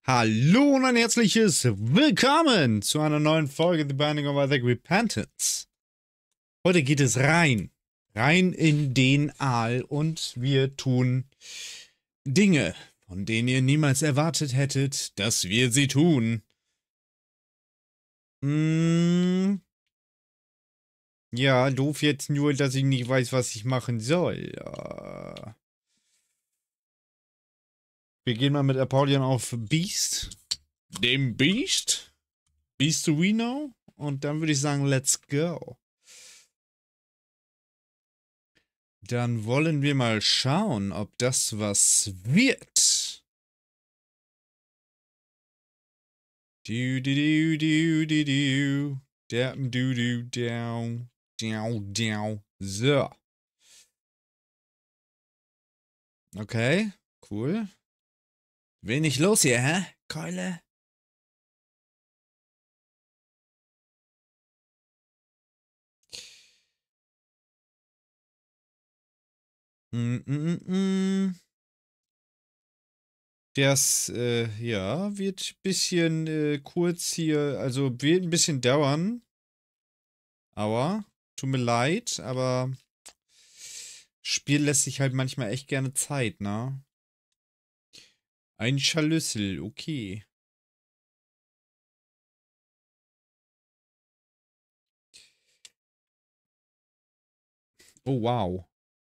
Hallo und ein herzliches Willkommen zu einer neuen Folge The Binding of Isaac Repentance. Heute geht es rein in den Aal und wir tun Dinge, von denen ihr niemals erwartet hättet, dass wir sie tun. Ja, doof jetzt nur, dass ich nicht weiß, was ich machen soll. Wir gehen mal mit Apollyon auf Beast. Dem Beast? Beast to Reno? Und dann würde ich sagen, let's go. Dann wollen wir mal schauen, ob das was wird. Du, du, du, du, du, du. Der, du, du, down, down, down. So. Okay, cool. Wenig los hier, hä? Keule? Mm, mm, mm. Das, ja, wird ein bisschen kurz hier, also wird ein bisschen dauern. Aua, tut mir leid, aber Spiel lässt sich halt manchmal echt gerne Zeit, ne? Ein Scharlüssel, okay. Oh, wow.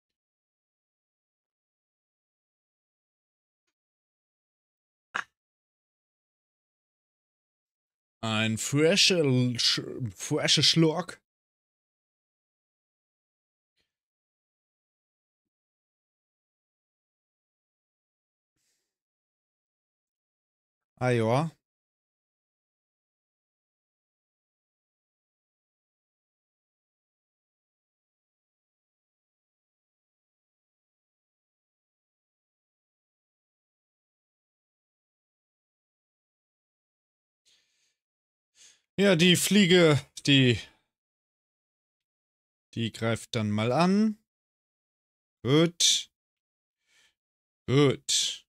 Ein frischer Schluck. Ah ja. Ja, die Fliege, die greift dann mal an. Gut. Gut.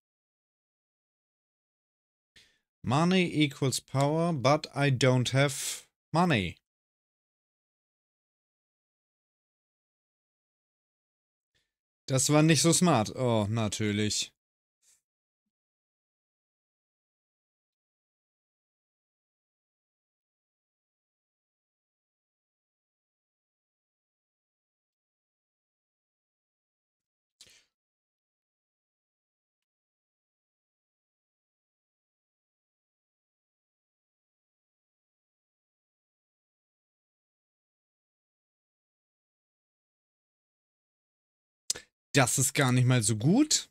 Money equals power, but I don't have money. Das war nicht so smart. Oh, natürlich. Das ist gar nicht mal so gut.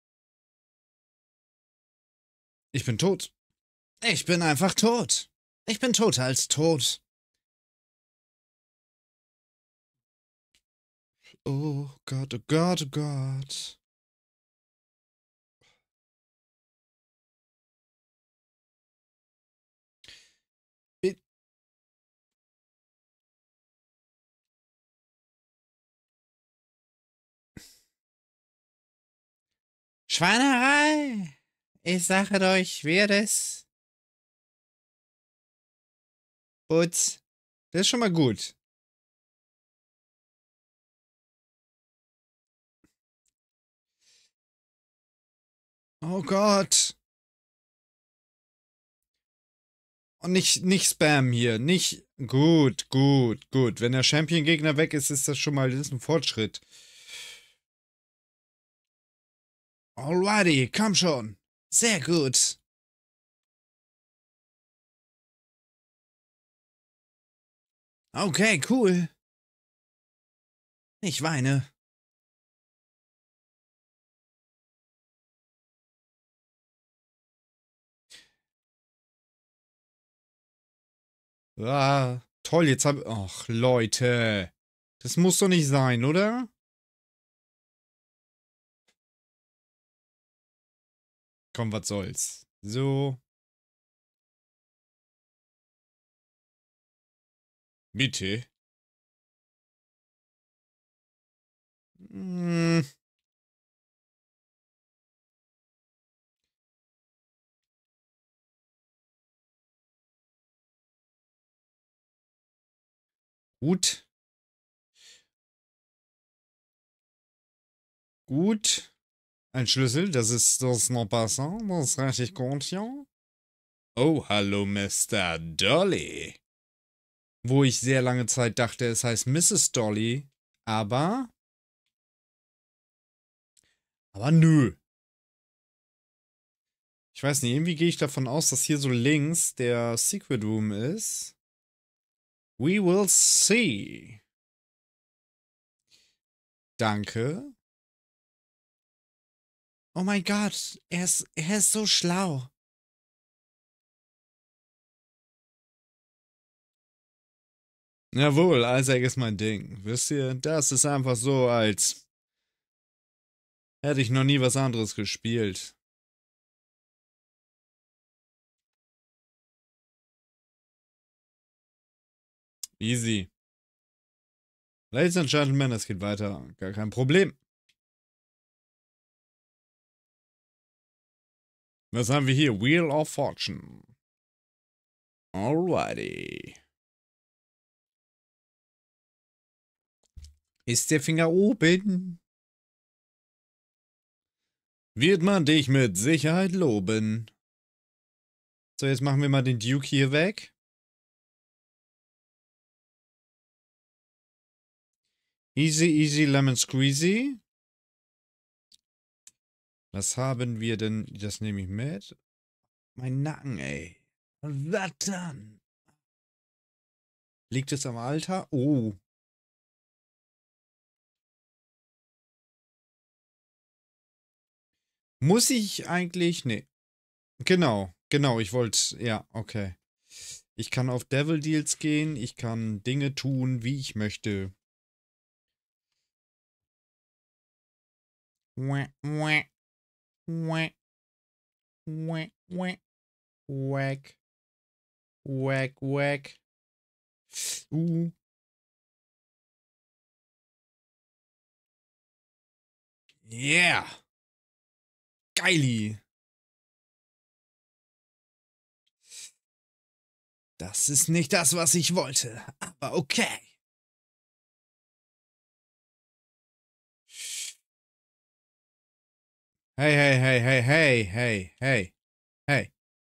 Ich bin tot. Ich bin einfach tot. Ich bin toter als tot. Oh Gott, oh Gott, oh Gott. Schweinerei! Ich sage euch, wer das? Putz. Das ist schon mal gut. Oh Gott. Und nicht Spam hier. Nicht. Gut, gut, gut. Wenn der Champion-Gegner weg ist, ist das schon mal das ist ein Fortschritt. Alrighty, komm schon. Sehr gut. Okay, cool. Ich weine. Ah, toll, jetzt hab. Ach, Leute. Das muss doch nicht sein, oder? Komm, was soll's. So. Bitte. Hm. Gut. Gut. Ein Schlüssel, das ist noch besser. Das ist richtig gut, ja. Oh, hallo, Mr. Dolly. Wo ich sehr lange Zeit dachte, es heißt Mrs. Dolly. Aber nö. Ich weiß nicht, irgendwie gehe ich davon aus, dass hier so links der Secret Room ist. We will see. Danke. Oh mein Gott, er ist so schlau. Jawohl, Isaac ist mein Ding. Wisst ihr, das ist einfach so, als hätte ich noch nie was anderes gespielt. Easy. Ladies and Gentlemen, es geht weiter. Gar kein Problem. Was haben wir hier? Wheel of Fortune. Alrighty. Ist der Finger oben? Wird man dich mit Sicherheit loben. So, jetzt machen wir mal den Duke hier weg. Easy, easy, lemon squeezy. Was haben wir denn? Das nehme ich mit. Mein Nacken, ey. Was dann? Liegt es am Alter? Oh. Muss ich eigentlich? Nee. Genau, ich wollte, ja, okay. Ich kann auf Devil Deals gehen, ich kann Dinge tun, wie ich möchte. Wack, wack, wack, wack, wack, wack, wack, wack. Yeah. Geili. Das ist nicht das, was ich wollte, aber okay. Hey, hey, hey, hey, hey, hey, hey, hey.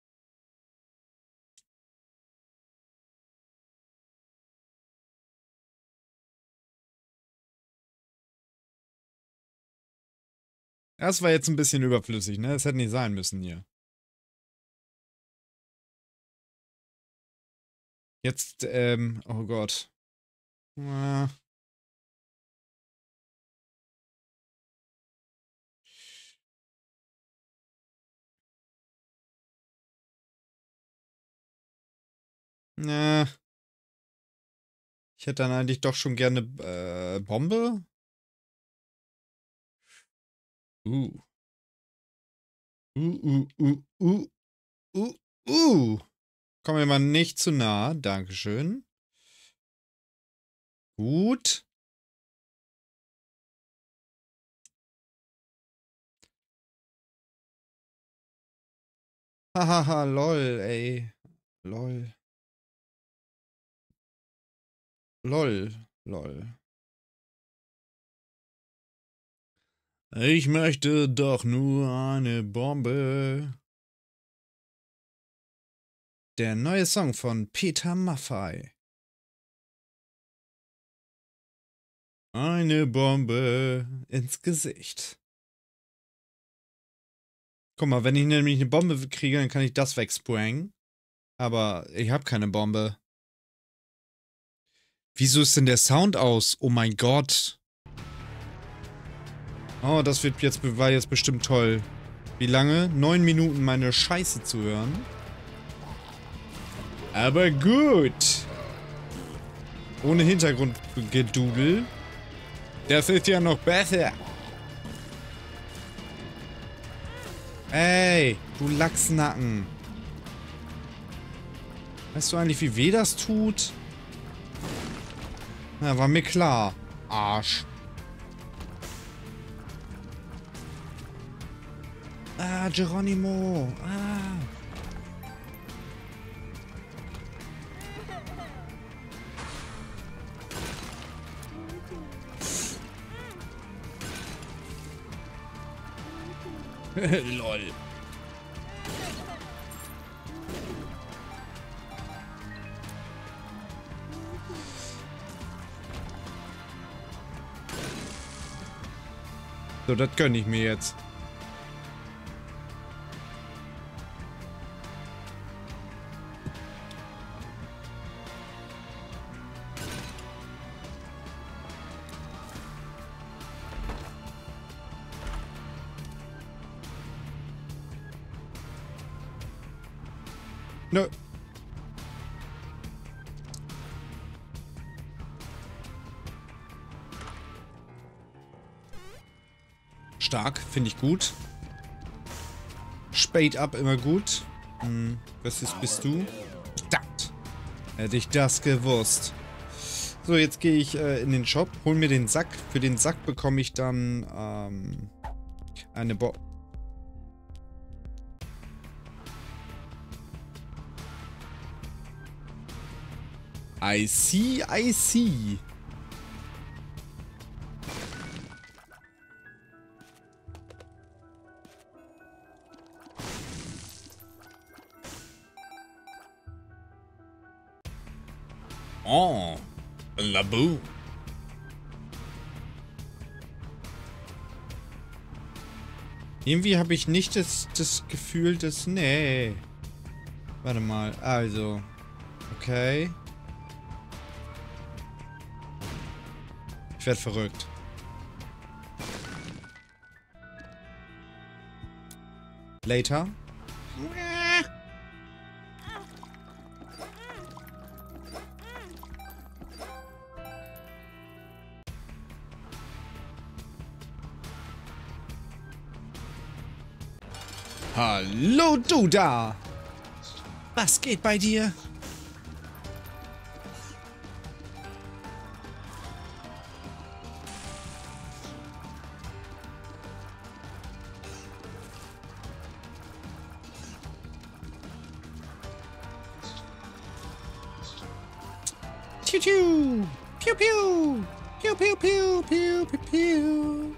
Das war jetzt ein bisschen überflüssig, ne? Das hätte nicht sein müssen hier. Jetzt, oh Gott. Ich hätte dann eigentlich doch schon gerne Bombe. Uh. Uh, uh, uh, uh, Komm mir mal nicht zu nah. Dankeschön. Gut. Hahaha, lol, ey. Lol. Lol. Lol. Ich möchte doch nur eine Bombe. Der neue Song von Peter Maffay. Eine Bombe ins Gesicht. Guck mal, wenn ich nämlich eine Bombe kriege, dann kann ich das wegsprangen. Aber ich habe keine Bombe. Wieso ist denn der Sound aus? Oh mein Gott. Oh, das war jetzt bestimmt toll. Wie lange? 9 Minuten meine Scheiße zu hören. Aber gut. Ohne Hintergrundgedudel. Das ist ja noch besser. Ey, du Lachsnacken. Weißt du eigentlich, wie weh das tut? Na, war mir klar. Arsch. Ah, Geronimo. Ah. Lol. So, das gönne ich mir jetzt. Nö. Stark, finde ich gut. Spade up, immer gut. Bist du? Verdammt. Hätte ich das gewusst. So, jetzt gehe ich in den Shop, hol mir den Sack. Für den Sack bekomme ich dann eine I see, I see. Oh, Labu. Irgendwie habe ich nicht das Gefühl, dass... Nee. Warte mal, also. Okay. Ich werde verrückt. Later. Hallo, du da! Was geht bei dir? Piu piu! Piu piu! Piu piu piu piu piu piu!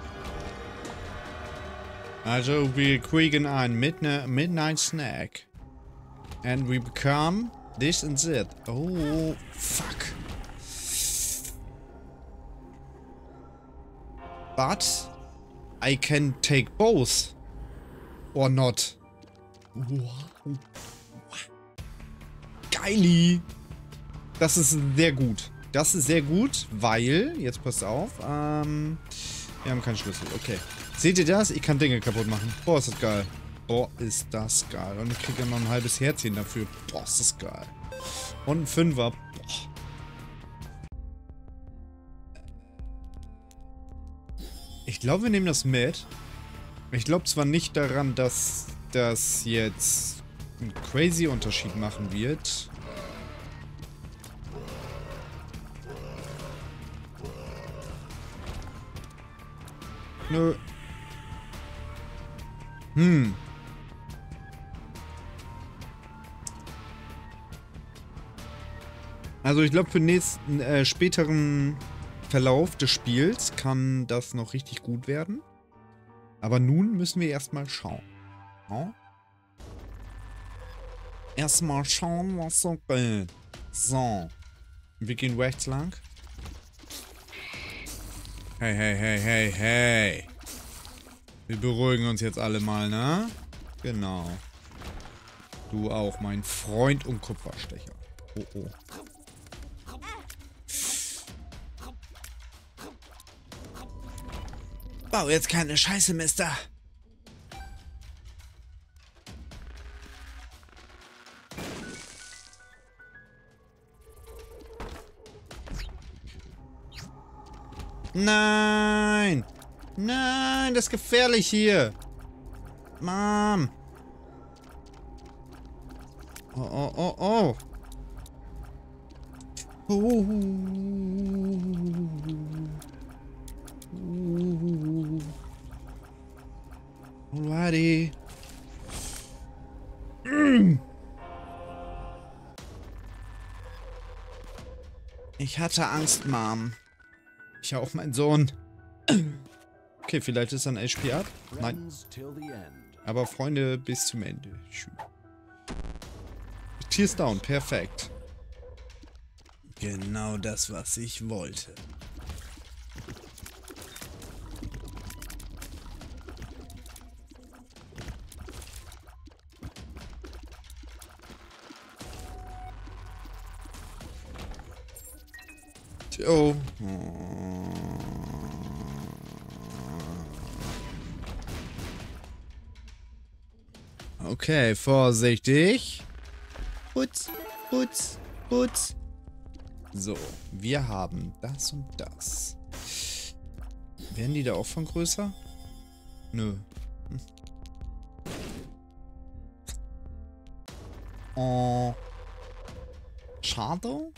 Also, wir kriegen ein Midnight Snack. And we become this and that. Oh, fuck. But I can take both. Or not. Geili. Das ist sehr gut. Das ist sehr gut, weil... Jetzt passt auf. Wir haben keinen Schlüssel. Okay. Seht ihr das? Ich kann Dinge kaputt machen. Boah, ist das geil. Boah, ist das geil. Und ich kriege ja noch ein halbes Herzchen dafür. Boah, ist das geil. Und ein Fünfer. Boah. Ich glaube, wir nehmen das mit. Ich glaube zwar nicht daran, dass das jetzt einen crazy Unterschied machen wird. Nö. Also ich glaube, für den nächsten, späteren Verlauf des Spiels kann das noch richtig gut werden. Aber nun müssen wir erstmal schauen. Ja? Erstmal schauen, was so geht. So. Wir gehen rechts lang. Hey, hey, hey, hey, hey. Wir beruhigen uns jetzt alle mal, ne? Genau. Du auch, mein Freund und Kupferstecher. Oh, oh. Bau jetzt keine Scheiße, Mister. Nein! Nein, das ist gefährlich hier. Mom. Oh, oh, oh, oh. Alrighty. Ich hatte Angst, Mom. Ich auch, mein Sohn. Okay, vielleicht ist dann HP ab. Nein. Aber Freunde, bis zum Ende. Schön. Tears down, perfekt. Genau das, was ich wollte. Oh. Okay, vorsichtig. Putz, putz, putz. So, wir haben das und das. Werden die da auch von größer? Nö. Oh. Schade.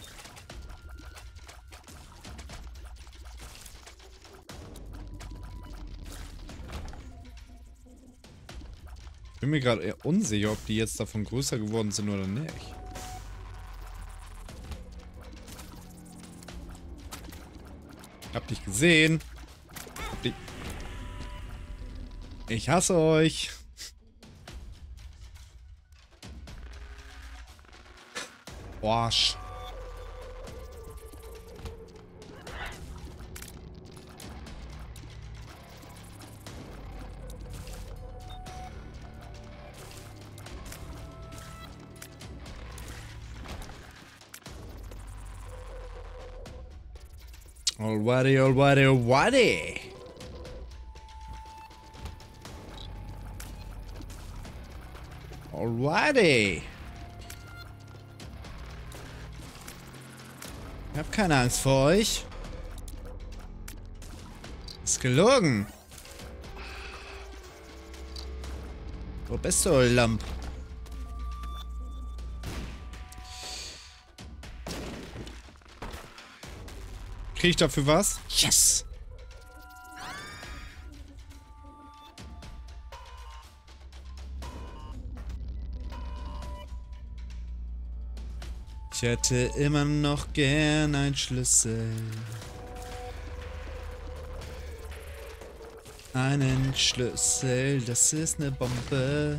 Ich bin mir gerade eher unsicher, ob die jetzt davon größer geworden sind oder nicht. Hab dich gesehen. Ich hasse euch. Boah. Alrighty, alrighty, alrighty. Alrighty. Ich hab keine Angst vor euch. Ist gelogen. Wo bist du, Lamp? Krieg ich dafür was? Yes! Ich hätte immer noch gern einen Schlüssel. Einen Schlüssel, das ist eine Bombe.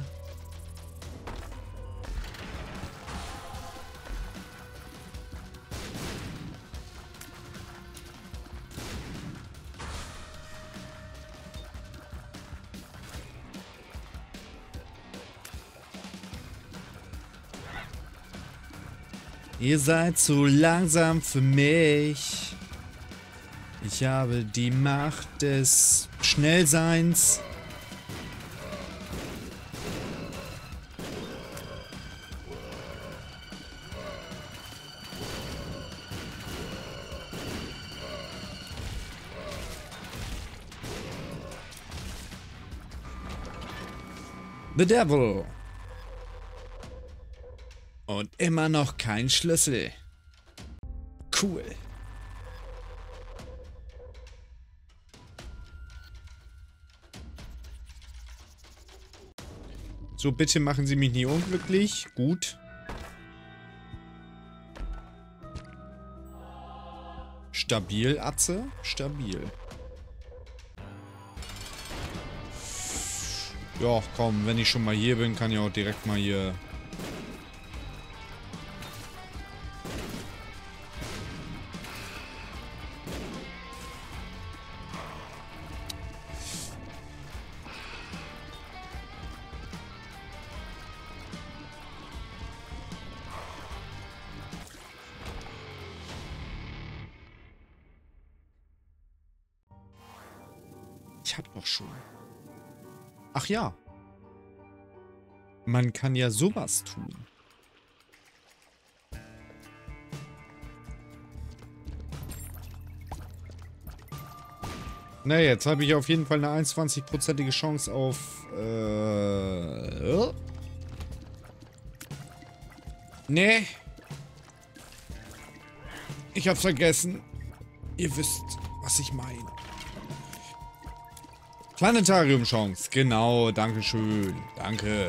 Ihr seid zu langsam für mich. Ich habe die Macht des Schnellseins. The Devil. Und immer noch kein Schlüssel. Cool. So, bitte machen Sie mich nie unglücklich. Gut. Stabil, Atze. Stabil. Ja, komm, wenn ich schon mal hier bin, kann ich auch direkt mal hier... Ich hab doch schon. Ach ja. Man kann ja sowas tun. Na, jetzt habe ich auf jeden Fall eine 21%ige Chance auf... Nee. Ich hab's vergessen. Ihr wisst, was ich meine. Planetarium-Chance. Genau, danke schön. Danke.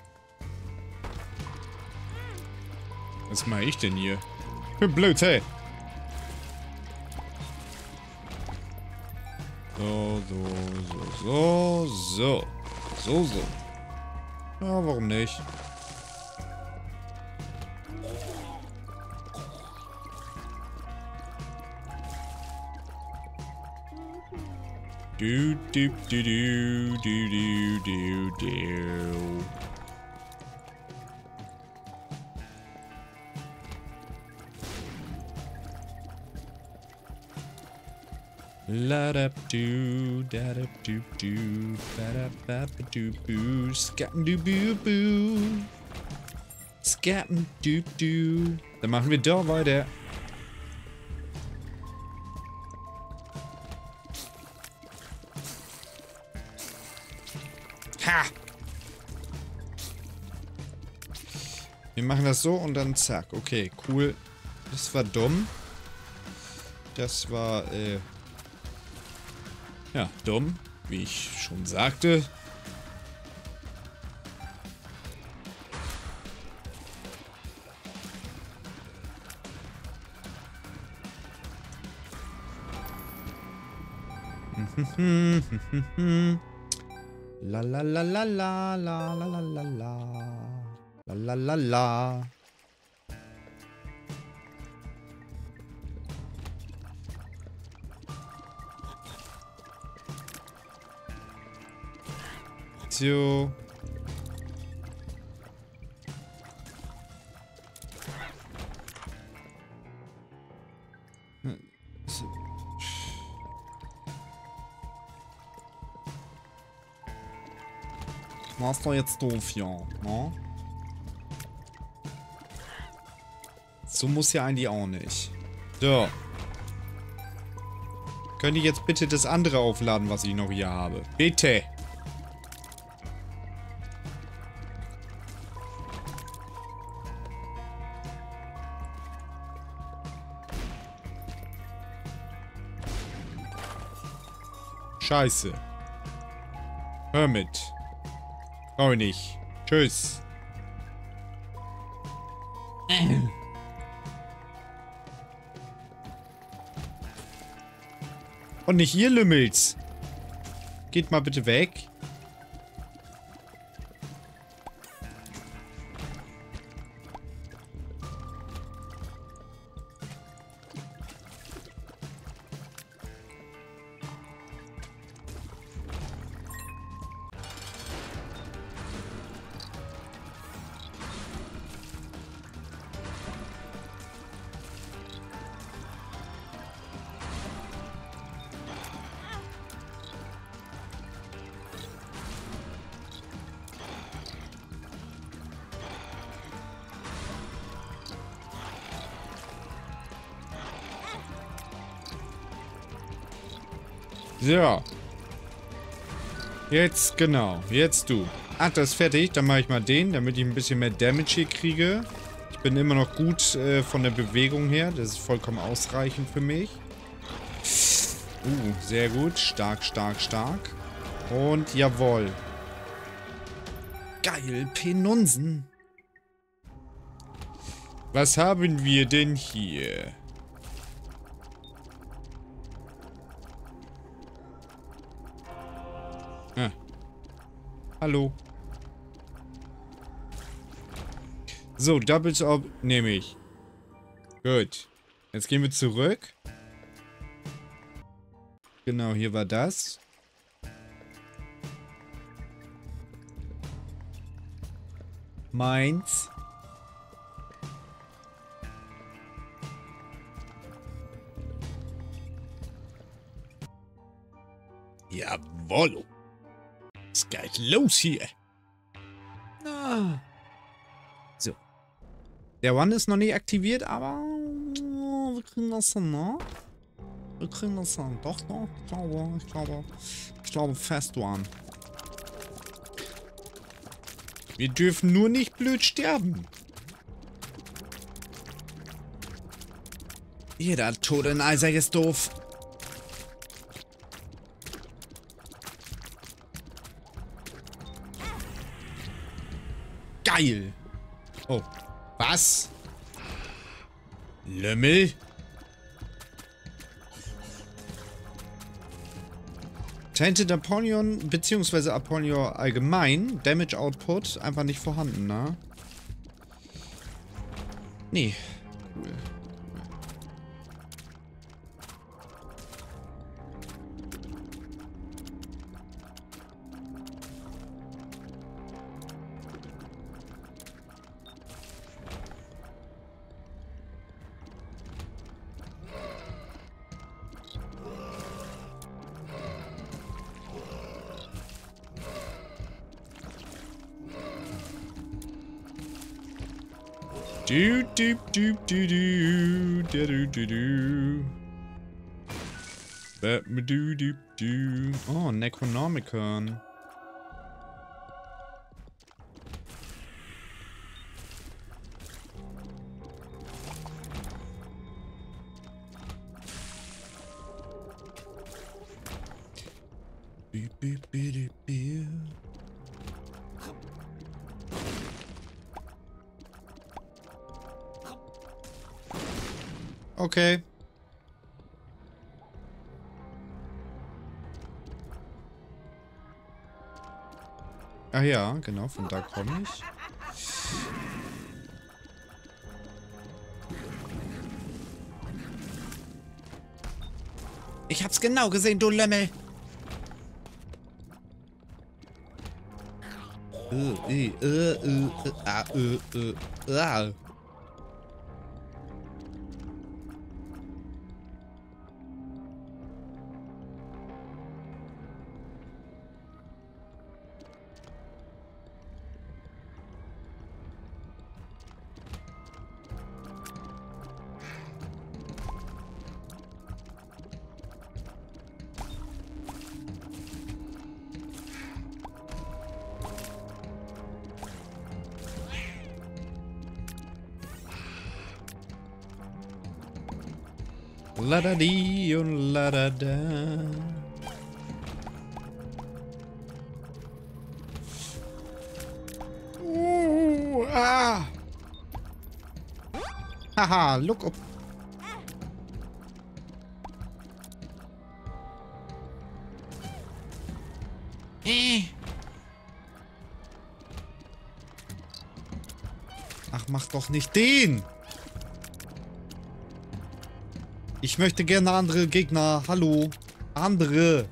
Was mache ich denn hier? Ich bin blöd, hey. So, so, so, so, so. So, so. Ja, warum nicht? Du, du, du, du, du, du, du, du. La da do da da do do ba da ba ba do boo skatten do boo boo skatten do do. Dann machen wir da weiter. Ha! Wir machen das so und dann zack. Okay, cool. Das war dumm. Das war, ja, dumm, wie ich schon sagte. La la la la la la la la la la la la la. So. War's doch jetzt doof, ja, ne? So muss ja eigentlich auch nicht. So. Könnt ihr jetzt bitte das andere aufladen, was ich noch hier habe? Bitte! Scheiße. Hör mit. Brauche ich nicht. Tschüss. Und nicht ihr Lümmels. Geht mal bitte weg. So. Jetzt, genau. Jetzt du. Ach, das ist fertig. Dann mache ich mal den, damit ich ein bisschen mehr Damage hier kriege. Ich bin immer noch gut von der Bewegung her. Das ist vollkommen ausreichend für mich. Sehr gut. Stark, stark, stark. Und jawohl. Geil, Penunsen. Was haben wir denn hier? Ah. Hallo. So, Doubles Up nehme ich. Gut. Jetzt gehen wir zurück. Genau, hier war das. Meins. Jawohl. Was geht los hier? Ah. So. Der One ist noch nicht aktiviert, aber wir kriegen das hin, ne? Wir kriegen das hin. Doch, doch. Ich glaube fest, One. Wir dürfen nur nicht blöd sterben. Jeder Tod in Isaac ist doof. Geil. Oh. Was? Lümmel? Tainted Apollyon, beziehungsweise Apollyon allgemein, Damage Output, einfach nicht vorhanden, ne? Nee. Cool. Do do do do do do do do. Let me do do do. Oh, Necronomicon. Beep beep beep beep. Okay. Ach ja, genau, von da komme ich. Ich hab's genau gesehen, du Lümmel. La da di und la da da. Ah. Haha, look up. Ach, mach doch nicht den. Ich möchte gerne andere Gegner. Hallo. Andere.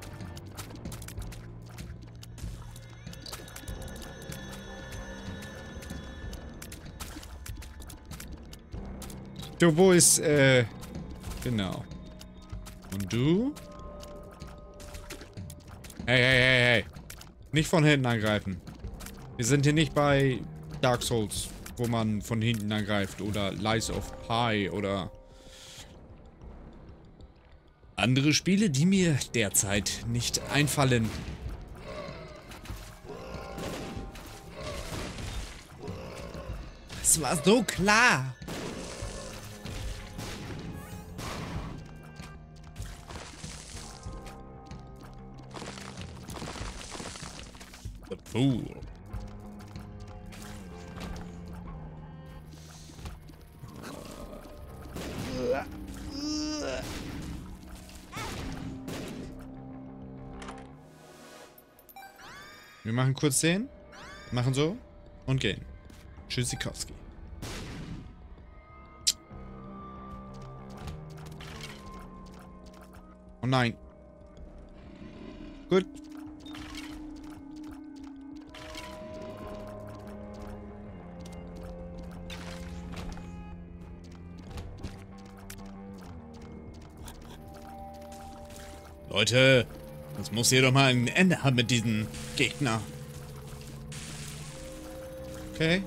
Du, wo ist, genau. Und du? Hey, hey, hey, hey. Nicht von hinten angreifen. Wir sind hier nicht bei Dark Souls, wo man von hinten angreift. Oder Lies of Pi oder andere Spiele, die mir derzeit nicht einfallen. Es war so klar. The Fool. Wir machen kurz den, machen so und gehen. Tschüssikowski. Oh nein. Gut. Leute, das muss hier doch mal ein Ende haben mit diesem Gegner. Okay.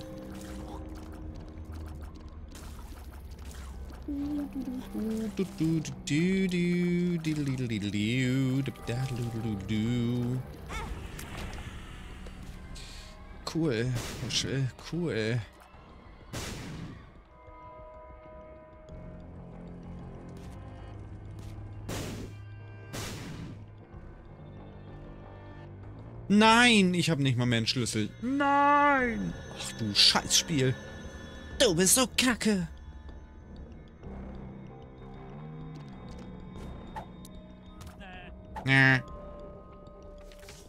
Cool. Cool. Nein, ich habe nicht mal mehr einen Schlüssel. Nein! Ach du Scheißspiel. Du bist so kacke.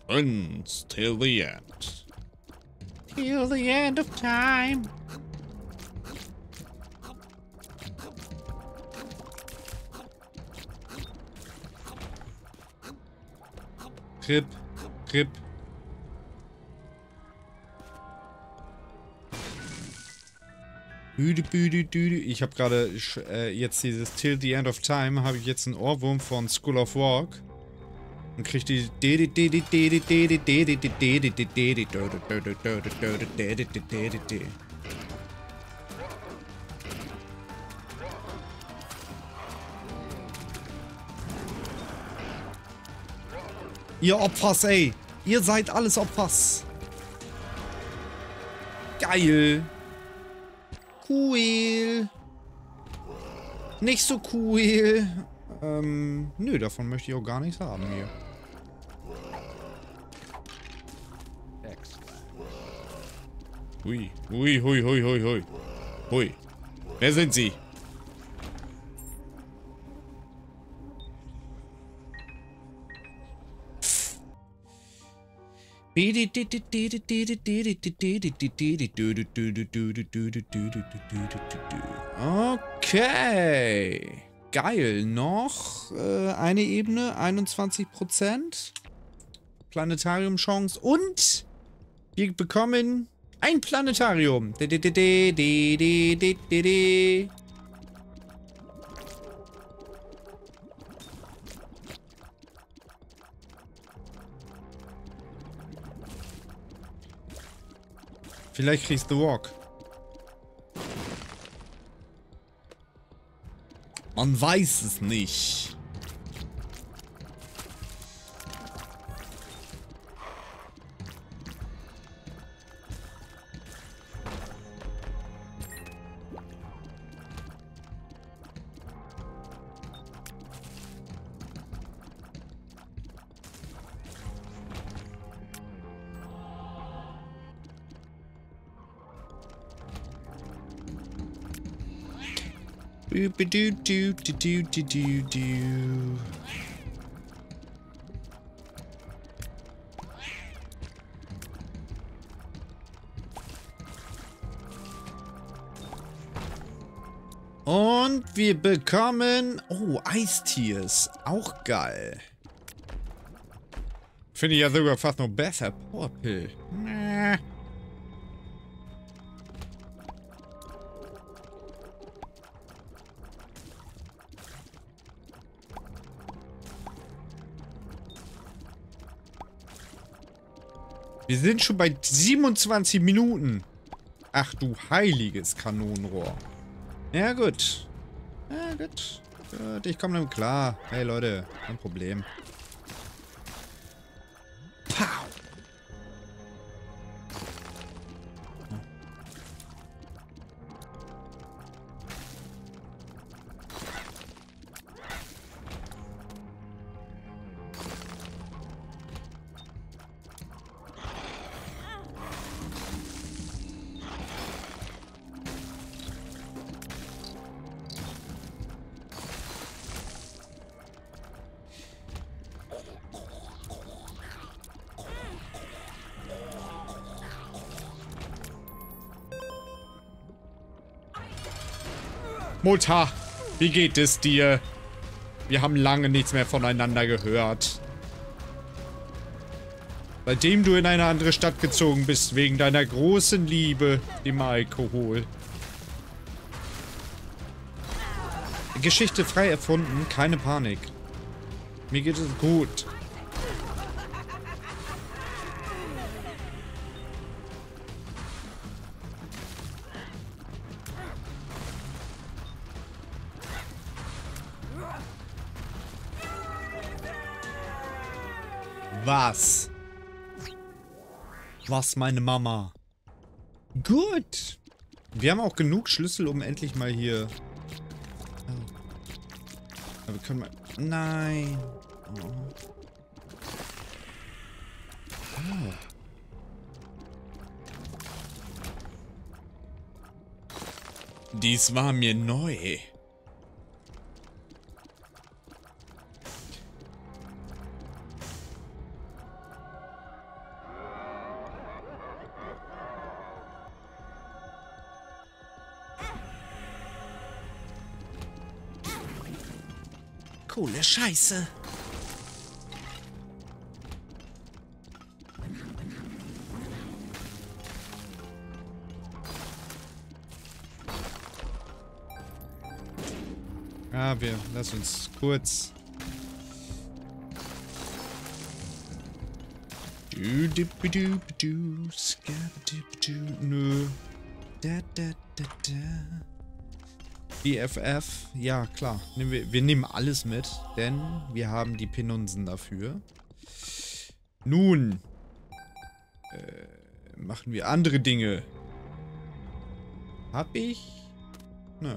Friends till the end. Till the end of time. Rip, Rip. Ich habe gerade jetzt dieses Till the End of Time, habe ich jetzt einen Ohrwurm von School of Rock und krieg die Ihr Opfers, ey! Ihr seid alles Opfers! Geil! Cool! Nicht so cool! Nö, davon möchte ich auch gar nichts haben hier. Hui, hui, hui, hui, hui, hui. Hui. Wer sind Sie? Okay. Geil. Noch eine Ebene, 21%. Planetarium-Chance. Und wir bekommen ein Planetarium. Vielleicht kriegst du Walk. Man weiß es nicht. Und wir bekommen... Oh, Eistiers. Auch geil. Finde ich ja sogar fast noch besser. Powerpill. Wir sind schon bei 27 Minuten. Ach du heiliges Kanonenrohr. Ja gut. Ja gut. Gut, ich komme damit klar. Hey Leute, kein Problem. Pow. Mutter, wie geht es dir? Wir haben lange nichts mehr voneinander gehört. Seitdem du in eine andere Stadt gezogen bist, wegen deiner großen Liebe, dem Alkohol. Geschichte frei erfunden, keine Panik. Mir geht es gut. Was? Was, meine Mama? Gut. Wir haben auch genug Schlüssel, um endlich mal hier... Oh. Aber wir können mal... Nein. Oh. Oh. Dies war mir neu. Coole Scheiße. Ja, lass uns kurz. Nö. BFF, ja klar. Wir nehmen alles mit, denn wir haben die Pinunsen dafür. Nun machen wir andere Dinge. Hab ich? Nö.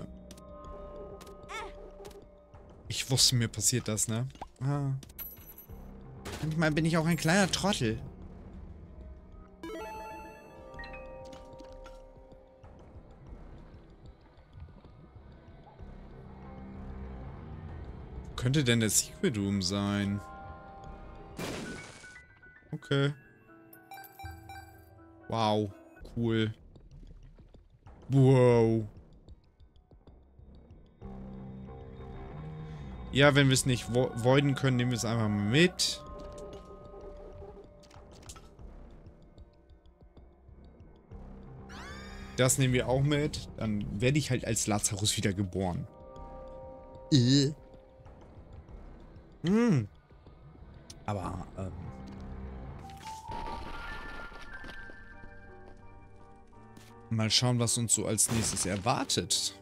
Ich wusste, mir passiert das, ne? Ah. Manchmal bin ich auch ein kleiner Trottel. Wo könnte denn der Secret Room sein? Okay. Wow. Cool. Wow. Ja, wenn wir es nicht voiden können, nehmen wir es einfach mal mit. Das nehmen wir auch mit. Dann werde ich halt als Lazarus wieder geboren. Aber, mal schauen, was uns so als nächstes erwartet.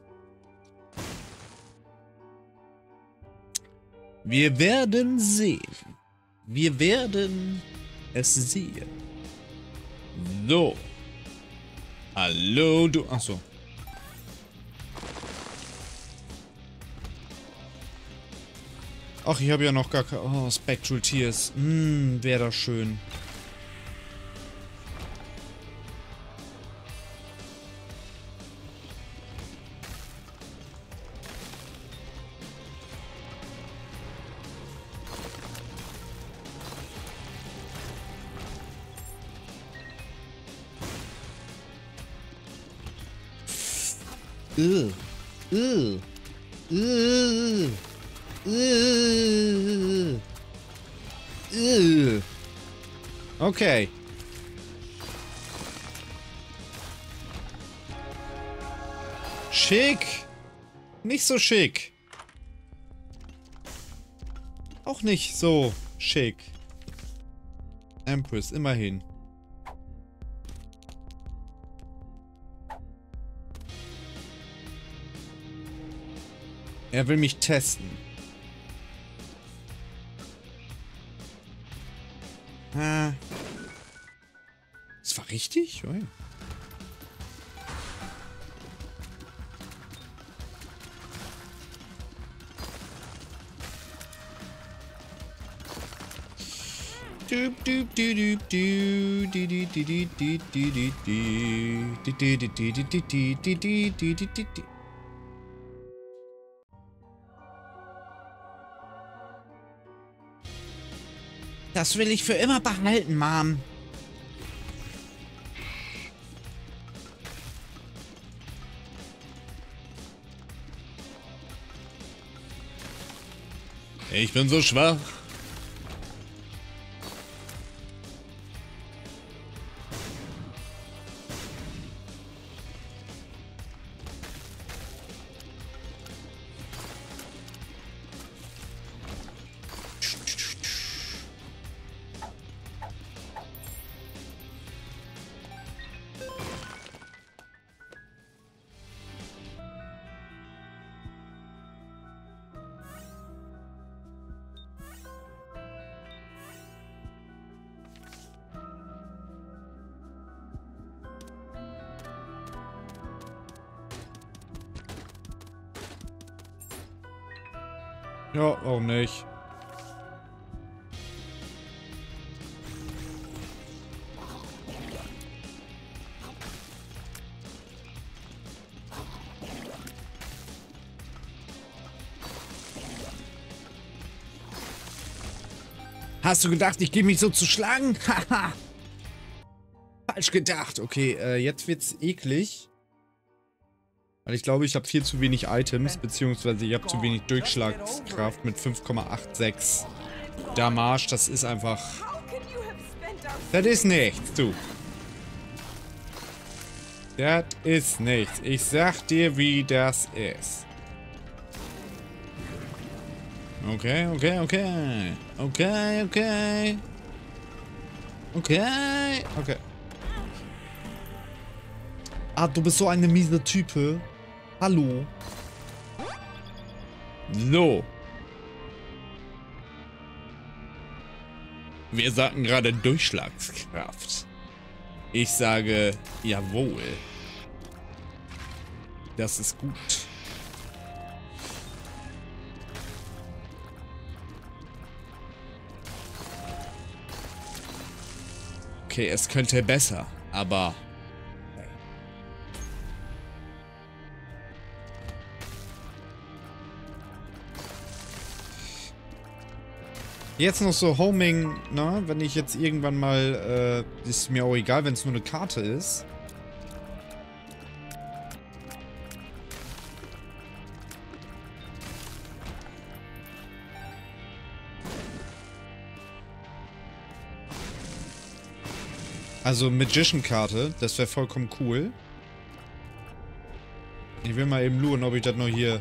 Wir werden sehen. Wir werden es sehen. So. Hallo, du... Achso. Ach, ich habe ja noch gar keine... Oh, Spectral Tears. Wäre das schön. Okay. Schick. Nicht so schick. Auch nicht so schick. Empress, immerhin. Er will mich testen. Ah. Das war richtig? Oh ja. Das will ich für immer behalten, Mom. Ich bin so schwach. Ja, warum nicht? Hast du gedacht, ich gebe mich so zu schlagen? Haha. Falsch gedacht. Okay, jetzt wird's eklig. Weil ich glaube, ich habe viel zu wenig Items, beziehungsweise ich habe zu wenig Durchschlagskraft mit 5,86. Damage, das ist einfach... Das ist nichts, du. Das ist nichts. Ich sag dir, wie das ist. Okay, okay, okay. Okay, okay. Okay, okay. Ah, du bist so eine miese Type. Hallo. So. Wir sagten gerade Durchschlagskraft. Ich sage, jawohl. Das ist gut. Okay, es könnte besser, aber... Jetzt noch so Homing, ne? Wenn ich jetzt irgendwann mal, ist mir auch egal, wenn es nur eine Karte ist. Also Magician-Karte, das wäre vollkommen cool. Ich will mal eben luren, ob ich das noch hier...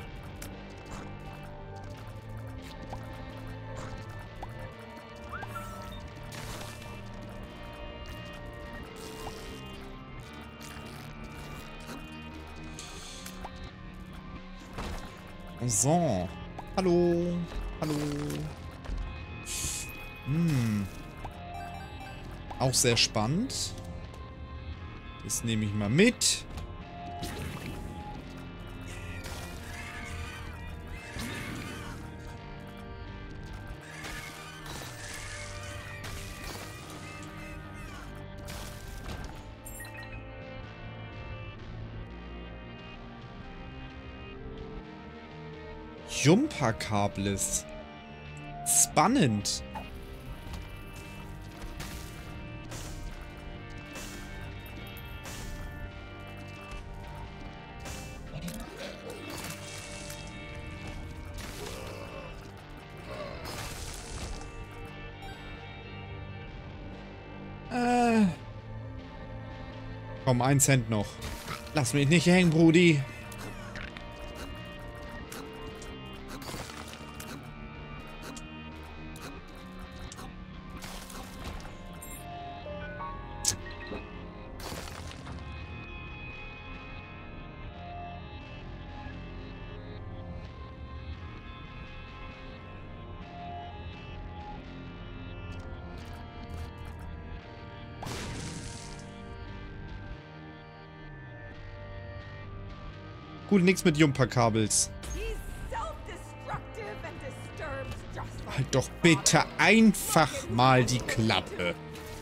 So. Hallo. Hallo. Auch sehr spannend. Das nehme ich mal mit. Jumper-Kablis. Spannend. Komm, 1 Cent noch. Lass mich nicht hängen, Brudi. Gut, nix mit Jumper-Kabels. Halt doch bitte einfach mal die Klappe.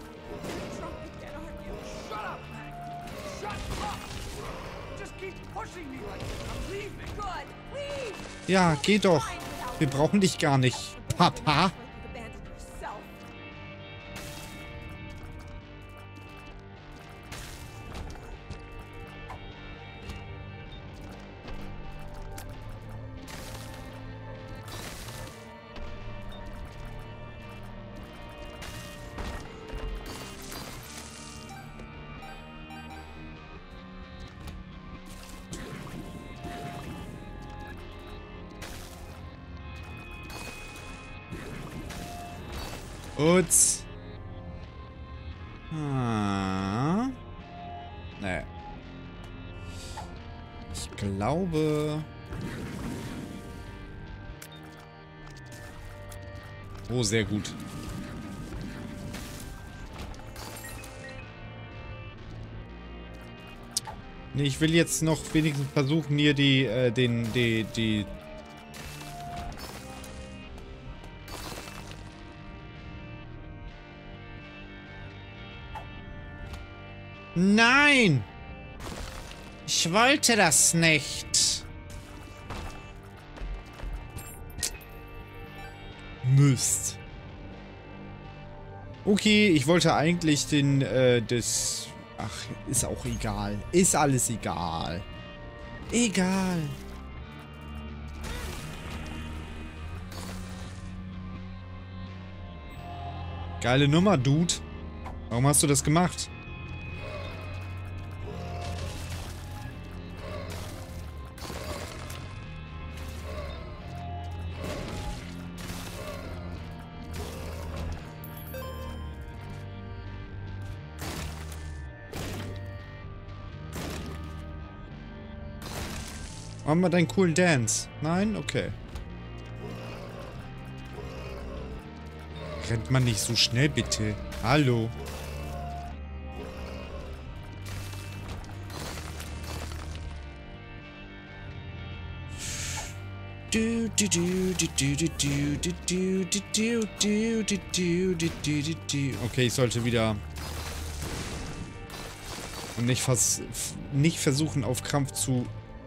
Ja, geh doch. Wir brauchen dich gar nicht, Papa. Uts. Ah. Nee. Ich glaube... Oh, sehr gut. Nee, ich will jetzt noch wenigstens versuchen, hier die Nein! Ich wollte das nicht. Mist. Okay, ich wollte eigentlich Ach, ist auch egal. Ist alles egal. Egal. Geile Nummer, Dude. Warum hast du das gemacht? Mach mal deinen coolen Dance. Nein? Okay. Rennt man nicht so schnell, bitte. Hallo. Okay, ich sollte wieder und nicht versuchen, auf Krampf zu...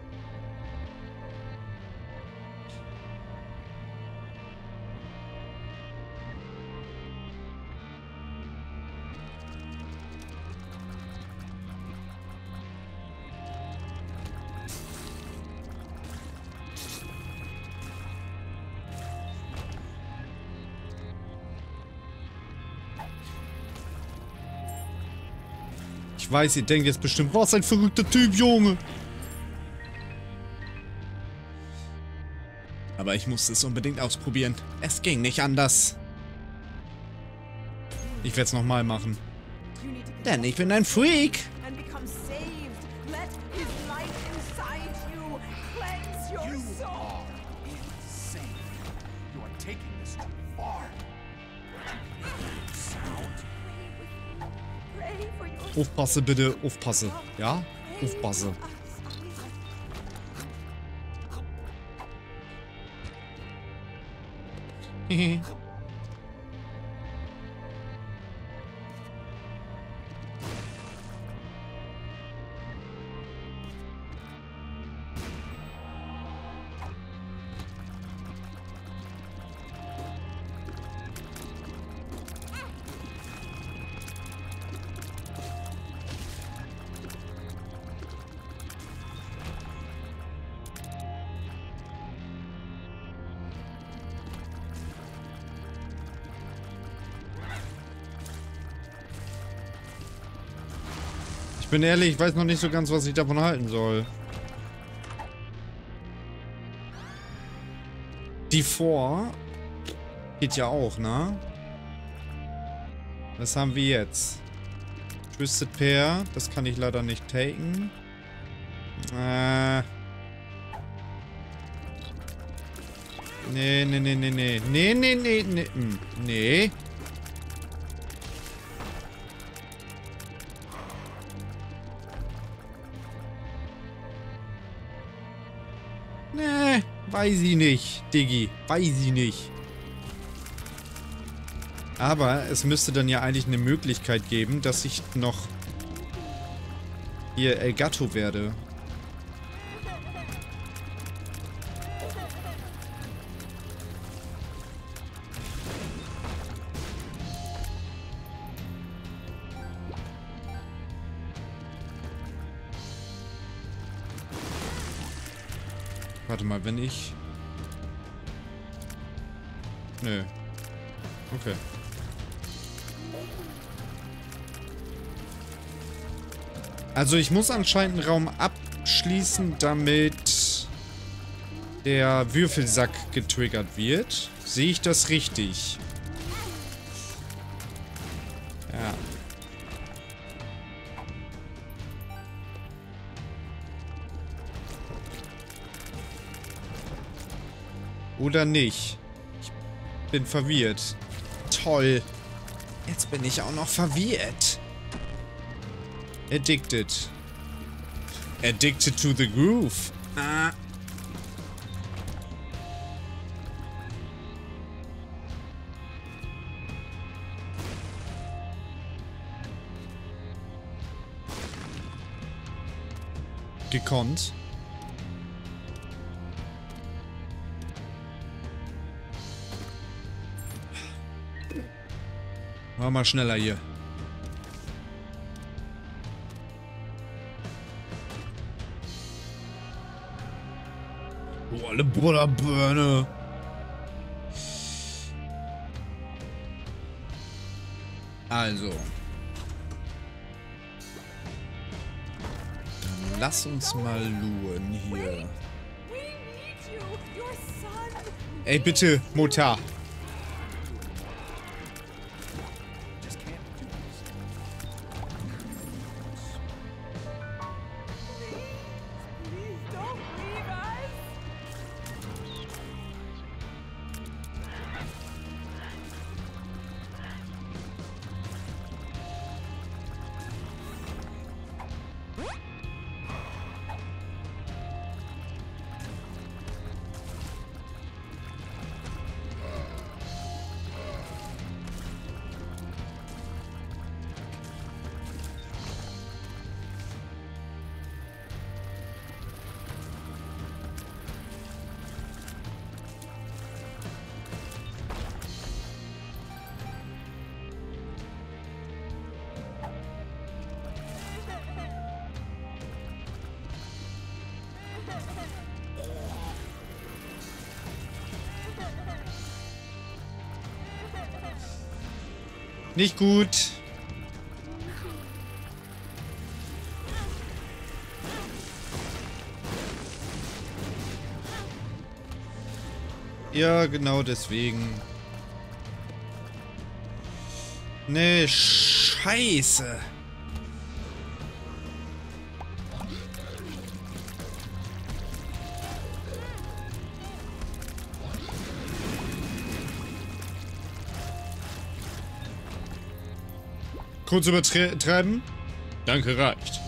Ich weiß, ihr denkt jetzt bestimmt, was ein verrückter Typ, Junge. Aber ich musste es unbedingt ausprobieren. Es ging nicht anders. Ich werde es nochmal machen. Denn ich bin ein Freak. Aufpasse bitte, aufpasse. Ja? Aufpasse. Hehe. Ich bin ehrlich, ich weiß noch nicht so ganz, was ich davon halten soll. Die vor geht ja auch, ne? Was haben wir jetzt? Twisted Pair, das kann ich leider nicht taken. Nee. Nee. Nee, weiß ich nicht, Diggi. Weiß ich nicht. Aber es müsste dann ja eigentlich eine Möglichkeit geben, dass ich noch hier Elgato werde. Warte mal, wenn ich... Nö. Okay. Also ich muss anscheinend einen Raum abschließen, damit der Würfelsack getriggert wird. Sehe ich das richtig? Ja. Oder nicht? Ich bin verwirrt. Toll. Jetzt bin ich auch noch verwirrt. Addicted. Addicted to the groove. Ah. Gekonnt. Mach mal schneller hier. Volle Butterbirne. Also. Dann lass uns mal luhen hier. Ey, bitte, Mutter. Nicht gut. Ja, genau deswegen. Ne, Scheiße. Kurz übertreiben. Danke, reicht.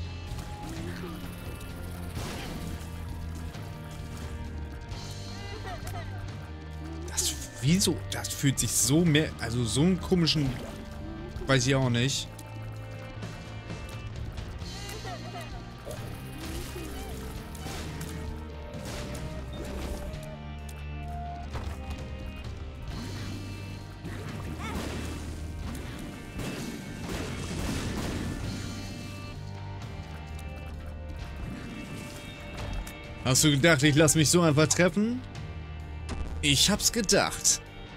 Wieso? Das fühlt sich so mehr... Also so einen komischen... Weiß ich auch nicht. Hast du gedacht, ich lasse mich so einfach treffen? Ich hab's gedacht.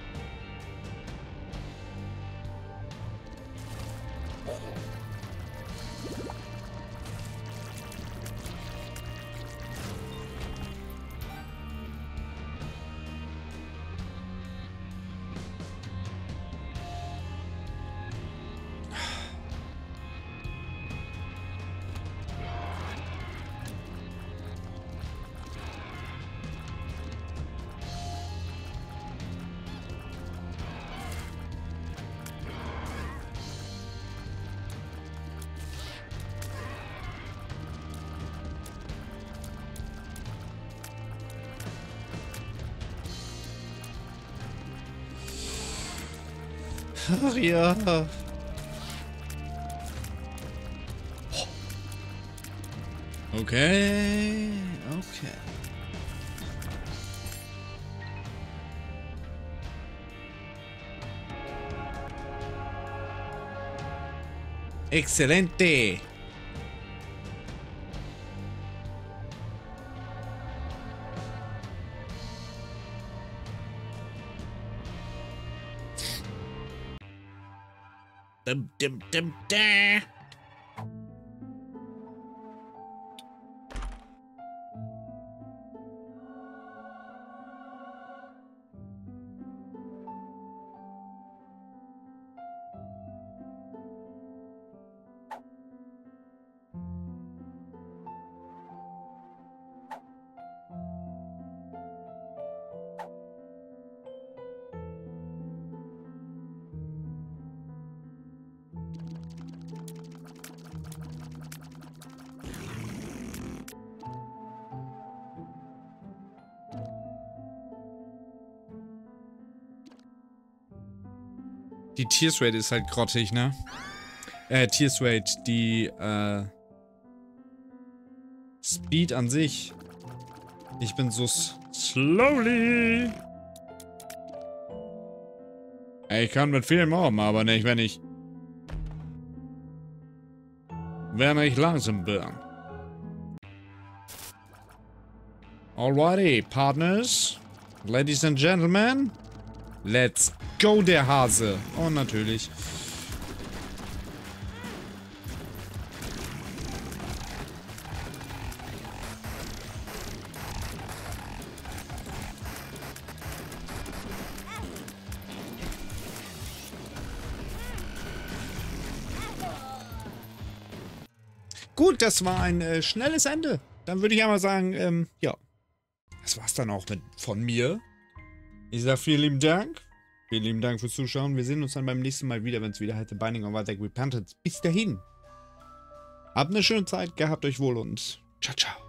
Ach ja. Okay, okay. Excelente. Dum, dum, dum, da. Die Tears Rate ist halt grottig, ne? Tears Rate, die, Speed an sich. Ich bin so slowly. Ich kann mit viel mobben, aber nicht, wenn ich langsam bin. Alrighty, Partners. Ladies and Gentlemen. Let's go, der Hase. Und natürlich. Gut, das war ein schnelles Ende. Dann würde ich einmal sagen, ja. Das war's dann auch von mir. Ich sage vielen lieben Dank. Vielen lieben Dank fürs Zuschauen. Wir sehen uns dann beim nächsten Mal wieder, wenn es wieder heißt Binding of Isaac Repentance. Bis dahin. Habt eine schöne Zeit, gehabt euch wohl und ciao, ciao.